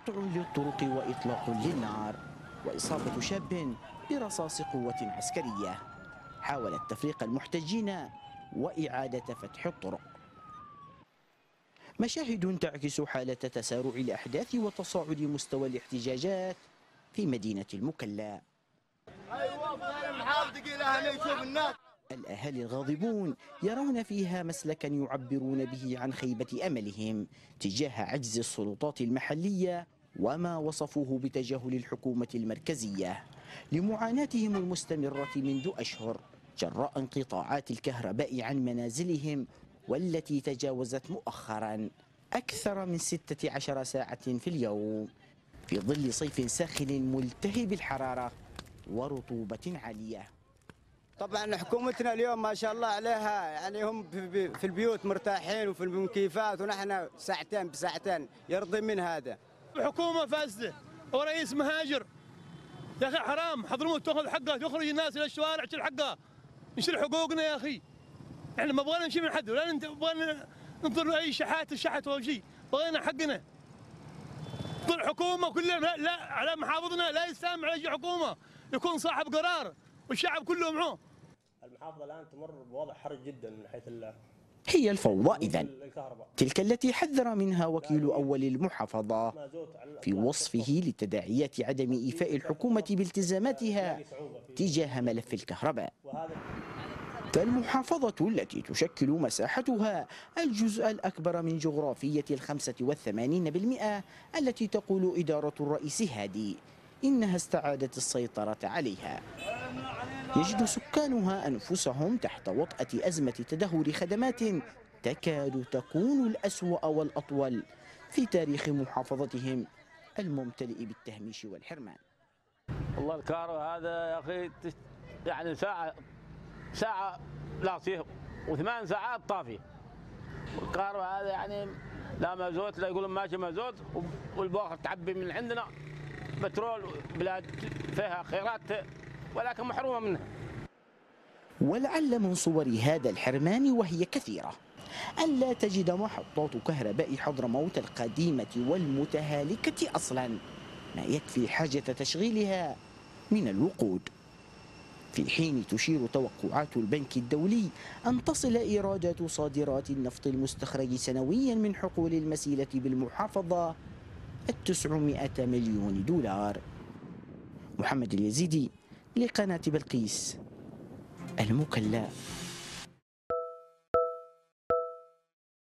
قطع للطرق وإطلاق للنار وإصابة شاب برصاص قوة عسكرية. حاولت تفريق المحتجين وإعادة فتح الطرق. مشاهد تعكس حالة تسارع الأحداث وتصاعد مستوى الاحتجاجات في مدينة المكلا. الأهالي الغاضبون يرون فيها مسلكا يعبرون به عن خيبة أملهم تجاه عجز السلطات المحلية وما وصفوه بتجاهل الحكومة المركزية لمعاناتهم المستمرة منذ أشهر جراء انقطاعات الكهرباء عن منازلهم، والتي تجاوزت مؤخرا أكثر من 16 ساعة في اليوم في ظل صيف ساخن ملتهب الحرارة ورطوبة عالية. طبعا حكومتنا اليوم ما شاء الله عليها، يعني هم في البيوت مرتاحين وفي المكيفات، ونحن ساعتين بساعتين يرضي من هذا. حكومة فاسدة ورئيس مهاجر، يا أخي حرام. حضرموت تأخذ حقها، تخرج الناس إلى الشوارع تشيل حقها، نشيل حقوقنا يا أخي. احنا ما بغينا نمشي من حد ولا نبغى ننظر أي شحات ولا شيء، بغينا حقنا. كل حكومة كلهم لا على محافظنا لا يستمع على حكومة، يكون صاحب قرار والشعب كله معه. المحافظة الآن تمر بوضع حرج جدا من حيث هي الفوضى إذن، تلك التي حذر منها وكيل أول المحافظة في وصفه لتداعيات عدم إيفاء الحكومة بالتزاماتها تجاه ملف الكهرباء. فالمحافظة التي تشكل مساحتها الجزء الأكبر من جغرافية 85% التي تقول إدارة الرئيس هادي إنها استعادت السيطرة عليها، يجد سكانها أنفسهم تحت وطأة أزمة تدهور خدمات تكاد تكون الأسوأ والأطول في تاريخ محافظتهم الممتلئ بالتهميش والحرمان. والله الكهرباء هذا يا أخي يعني ساعة لاصيه و8 ساعات طافي. الكهرباء هذا يعني لا مازوت، لا يقولون ماشي مازوت، والباخر تعبي من عندنا بترول، بلاد فيها خيرات ولكن محرومة منها. ولعل من صور هذا الحرمان وهي كثيرة ألا تجد محطات كهرباء حضرموت القديمة والمتهالكة أصلا ما يكفي حاجة تشغيلها من الوقود، في حين تشير توقعات البنك الدولي أن تصل إيرادات صادرات النفط المستخرج سنويا من حقول المسيلة بالمحافظة 900 مليون دولار. محمد اليزيدي لقناة بلقيس، المكلا.